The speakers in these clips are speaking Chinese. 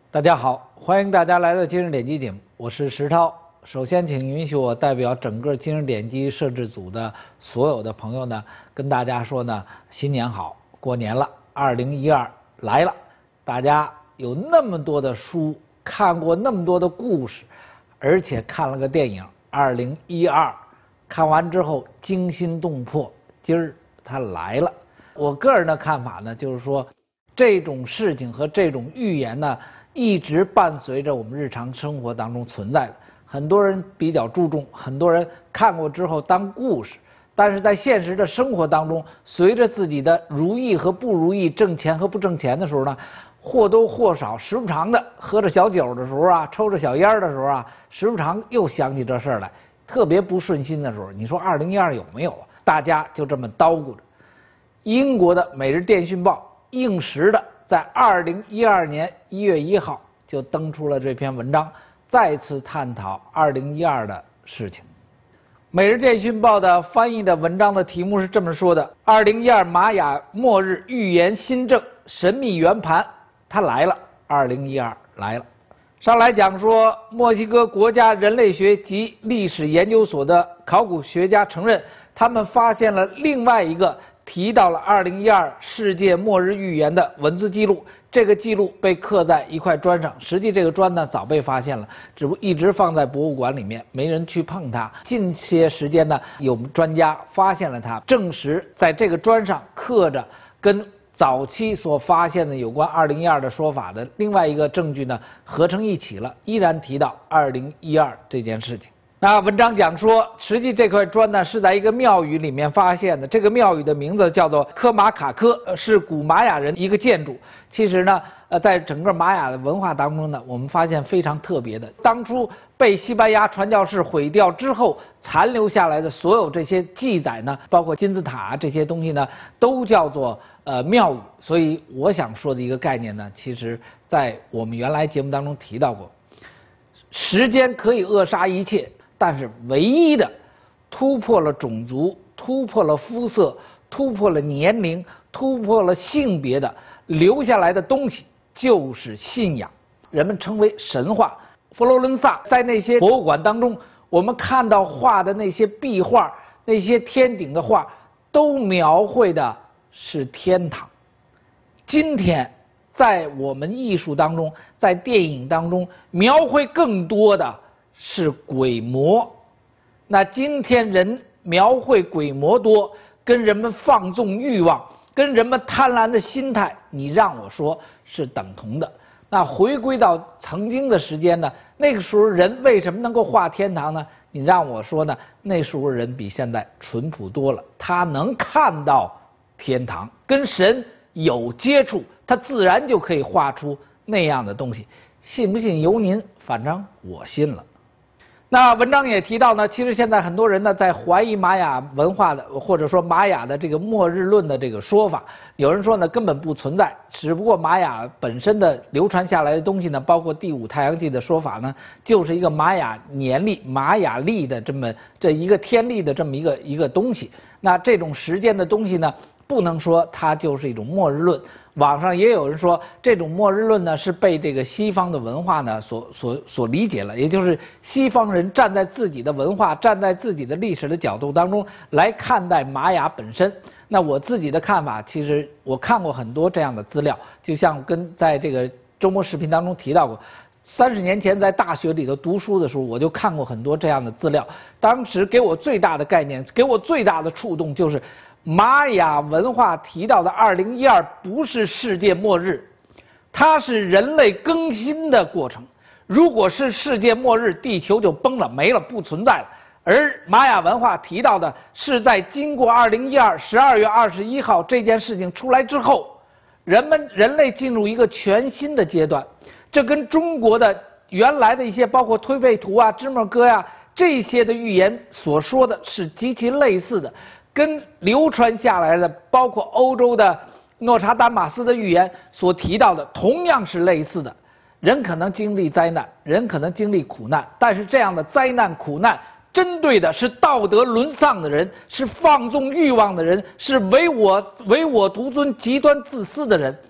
大家好，欢迎大家来到今日点击节目，我是石涛。首先，请允许我代表整个今日点击摄制组的所有的朋友呢，跟大家说呢，新年好，过年了，2012来了。大家有那么多的书，看过那么多的故事，而且看了个电影《2012》，看完之后惊心动魄。今儿它来了。我个人的看法呢，就是说，这种事情和这种预言呢，一直伴随着我们日常生活当中存在的。很多人比较注重，很多人看过之后当故事，但是在现实的生活当中，随着自己的如意和不如意、挣钱和不挣钱的时候呢，或多或少时不常的喝着小酒的时候啊，抽着小烟的时候啊，时不常又想起这事儿来，特别不顺心的时候，你说2012有没有啊？大家就这么叨咕着。英国的《每日电讯报》应时的在2012年1月1号就登出了这篇文章，再次探讨2012的事情。《每日电讯报》的翻译的文章的题目是这么说的：2012玛雅末日预言新政，神秘圆盘，它来了，2012来了。上来讲说，墨西哥国家人类学及历史研究所的考古学家承认，他们发现了另外一个提到了2012世界末日预言的文字记录。这个记录被刻在一块砖上，实际这个砖呢早被发现了，只不过一直放在博物馆里面，没人去碰它。近些时间呢，有专家发现了它，证实在这个砖上刻着跟早期所发现的有关2012的说法的另外一个证据呢，合成一起了，依然提到2012这件事情。那文章讲说，实际这块砖呢是在一个庙宇里面发现的，这个庙宇的名字叫做科马卡科，是古玛雅人一个建筑。其实呢，在整个玛雅的文化当中呢，我们发现非常特别的，当初被西班牙传教士毁掉之后残留下来的所有这些记载呢，包括金字塔这些东西呢，都叫做庙宇。所以我想说的一个概念呢，其实在我们原来节目当中提到过，时间可以扼杀一切。但是唯一的突破了种族、突破了肤色、突破了年龄、突破了性别的留下来的东西，就是信仰，人们称为神话。佛罗伦萨在那些博物馆当中，我们看到画的那些壁画、那些天顶的画，都描绘的是天堂。今天在我们艺术当中，在电影当中描绘更多的是鬼魔。那今天人描绘鬼魔多，跟人们放纵欲望，跟人们贪婪的心态，你让我说是等同的。那回归到曾经的时间呢，那个时候人为什么能够画天堂呢？你让我说呢，那时候人比现在淳朴多了，他能看到天堂，跟神有接触，他自然就可以画出那样的东西。信不信由您，反正我信了。那文章也提到呢，其实现在很多人呢在怀疑玛雅文化的，或者说玛雅的这个末日论的这个说法。有人说呢根本不存在，只不过玛雅本身的流传下来的东西呢，包括第5太阳纪的说法呢，就是一个玛雅年历、玛雅历的这一个天历的这么一个东西。那这种时间的东西呢，不能说它就是一种末日论。网上也有人说，这种末日论呢是被这个西方的文化呢所理解了，也就是西方人站在自己的文化、站在自己的历史的角度当中来看待玛雅本身。那我自己的看法，其实我看过很多这样的资料，就像在这个周末视频当中提到过。30年前在大学里头读书的时候，我就看过很多这样的资料。当时给我最大的概念，给我最大的触动就是，玛雅文化提到的2012不是世界末日，它是人类更新的过程。如果是世界末日，地球就崩了，没了，不存在了。而玛雅文化提到的是在经过2012 12月21号这件事情出来之后，人类进入一个全新的阶段。这跟中国的原来的一些包括推背图啊、芝麻哥呀这些的预言所说的是极其类似的，跟流传下来的包括欧洲的诺查丹马斯的预言所提到的同样是类似的。人可能经历灾难，人可能经历苦难，但是这样的灾难苦难针对的是道德沦丧的人，是放纵欲望的人，是唯我独尊、极端自私的人。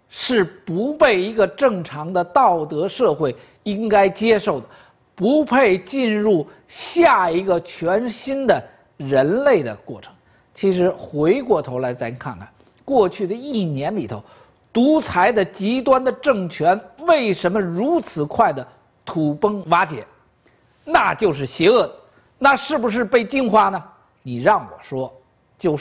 是不被一个正常的道德社会应该接受的，不配进入下一个全新的人类的过程。其实回过头来咱看看，过去的1年里头，独裁的极端的政权为什么如此快的土崩瓦解？那就是邪恶的。那是不是被净化呢？你让我说，就是。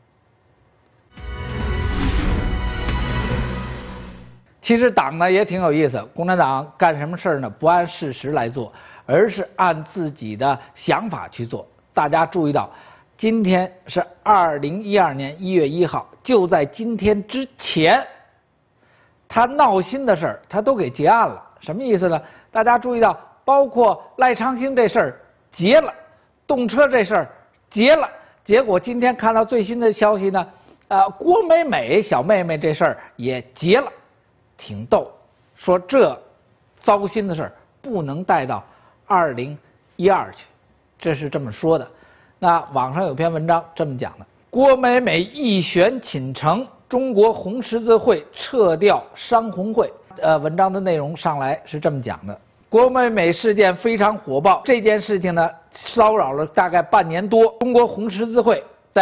其实党呢也挺有意思，共产党干什么事儿呢？不按事实来做，而是按自己的想法去做。大家注意到，今天是2012年1月1号，就在今天之前，他闹心的事儿他都给结案了。什么意思呢？大家注意到，包括赖昌星这事儿结了，动车这事儿结了，结果今天看到最新的消息呢，郭美美小妹妹这事儿也结了。挺逗，说这糟心的事儿不能带到2012去，这是这么说的。那网上有篇文章这么讲的：郭美美一旋倾城，中国红十字会撤掉商红会。文章的内容上来是这么讲的：郭美美事件非常火爆，这件事情呢骚扰了大概半年多。中国红十字会在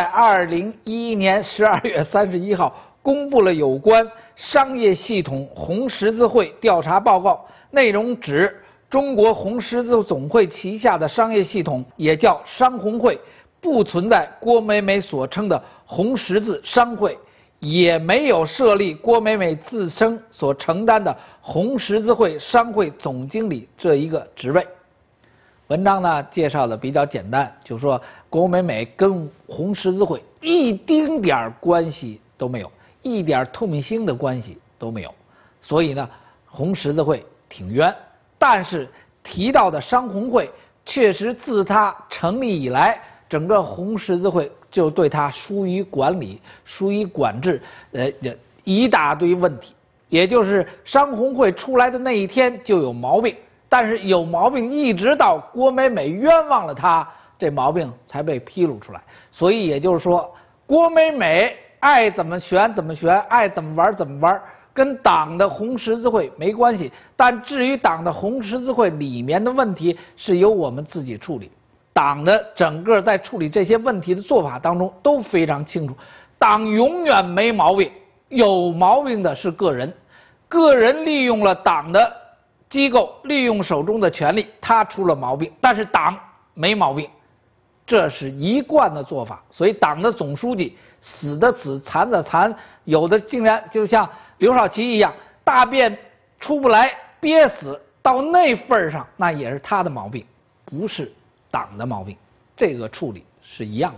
2011年12月31号公布了有关商业系统红十字会调查报告，内容指中国红十字总会旗下的商业系统，也叫商红会，不存在郭美美所称的红十字商会，也没有设立郭美美自称所承担的红十字会商会总经理这一个职位。文章呢介绍的比较简单，就说郭美美跟红十字会一丁点关系都没有，一点透明性的关系都没有，所以呢，红十字会挺冤。但是提到的商红会，确实自它成立以来，整个红十字会就对它疏于管理、疏于管制，一大堆问题。也就是商红会出来的那一天就有毛病，但是有毛病一直到郭美美冤枉了他，这毛病才被披露出来。所以也就是说，郭美美爱怎么选怎么选，爱怎么玩怎么玩，跟党的红十字会没关系。但至于党的红十字会里面的问题，是由我们自己处理。党的整个在处理这些问题的做法当中都非常清楚，党永远没毛病，有毛病的是个人。个人利用了党的机构，利用手中的权力，他出了毛病，但是党没毛病。这是一贯的做法，所以党的总书记死的死，残的残，有的竟然就像刘少奇一样，大便出不来憋死，到那份上，那也是他的毛病，不是党的毛病。这个处理是一样的。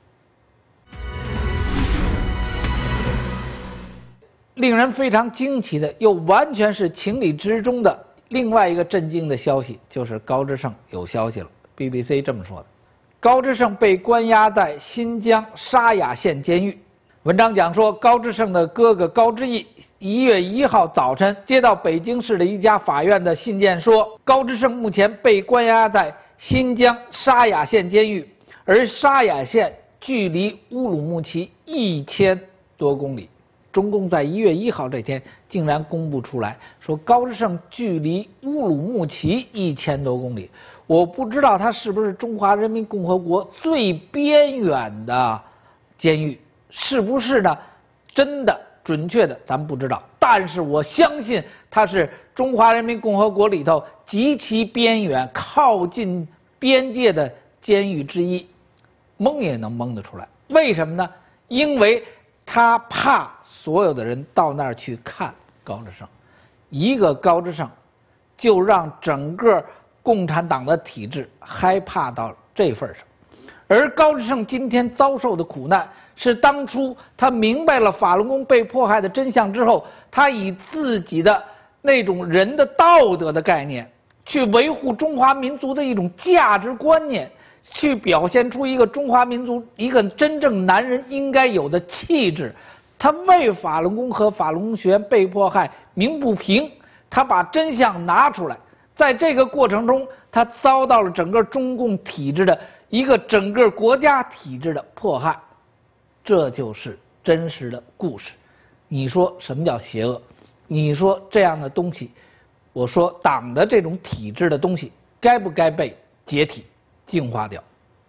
令人非常惊奇的，又完全是情理之中的另外一个震惊的消息，就是高志胜有消息了。BBC 这么说的：高志胜被关押在新疆沙雅县监狱。文章讲说，高志胜的哥哥高志毅1月1号早晨接到北京市的一家法院的信件说，高志胜目前被关押在新疆沙雅县监狱，而沙雅县距离乌鲁木齐1000多公里。中共在1月1号这天竟然公布出来说，高志胜距离乌鲁木齐1000多公里。我不知道他是不是中华人民共和国最边远的监狱，是不是呢？真的准确的咱们不知道，但是我相信他是中华人民共和国里头极其边远、靠近边界的监狱之一，蒙也能蒙得出来。为什么呢？因为他怕所有的人到那儿去看高志胜，一个高志胜就让整个共产党的体制害怕到这份上。而高志胜今天遭受的苦难，是当初他明白了法轮功被迫害的真相之后，他以自己的那种人的道德的概念，去维护中华民族的一种价值观念，去表现出一个中华民族一个真正男人应该有的气质。他为法轮功和法轮功学员被迫害鸣不平，他把真相拿出来，在这个过程中，他遭到了整个中共体制的一个整个国家体制的迫害，这就是真实的故事。 你说什么叫邪恶？你说这样的东西，我说党的这种体制的东西，该不该被解体、净化掉？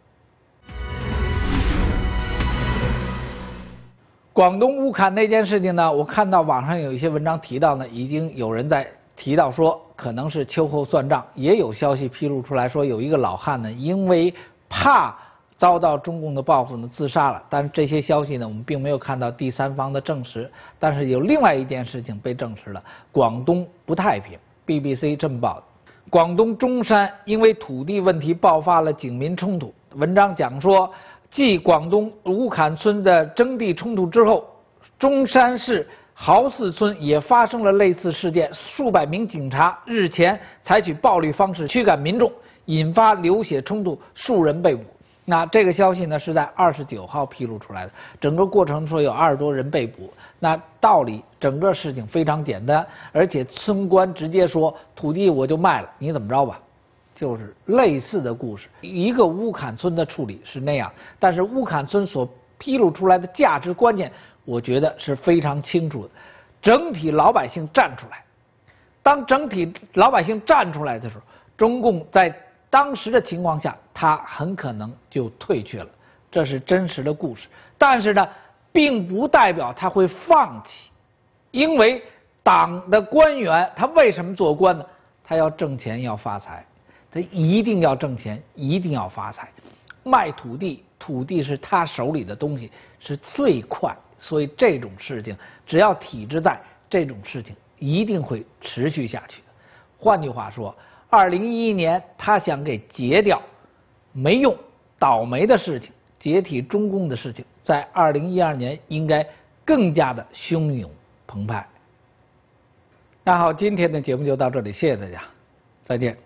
广东乌坎那件事情呢，我看到网上有一些文章提到呢，已经有人在提到说可能是秋后算账，也有消息披露出来说有一个老汉呢，因为怕遭到中共的报复呢自杀了。但是这些消息呢，我们并没有看到第三方的证实。但是有另外一件事情被证实了，广东不太平。BBC 这么报的：广东中山因为土地问题爆发了警民冲突。文章讲说，继广东乌坎村的征地冲突之后，中山市豪寺村也发生了类似事件，数百名警察日前采取暴力方式驱赶民众，引发流血冲突，数人被捕。那这个消息呢是在29号披露出来的，整个过程说有20多人被捕。那道理整个事情非常简单，而且村官直接说土地我就卖了，你怎么着吧？就是类似的故事，一个乌坎村的处理是那样，但是乌坎村所披露出来的价值观念，我觉得是非常清楚的。整体老百姓站出来，当整体老百姓站出来的时候，中共在当时的情况下，他很可能就退却了，这是真实的故事。但是呢，并不代表他会放弃，因为党的官员他为什么做官呢？他要挣钱，要发财。他一定要挣钱，一定要发财。卖土地，土地是他手里的东西，是最快。所以这种事情，只要体制在，这种事情一定会持续下去的。换句话说，2011年他想给截掉，没用，倒霉的事情，解体中共的事情，在2012年应该更加的汹涌澎湃。那好，今天的节目就到这里，谢谢大家，再见。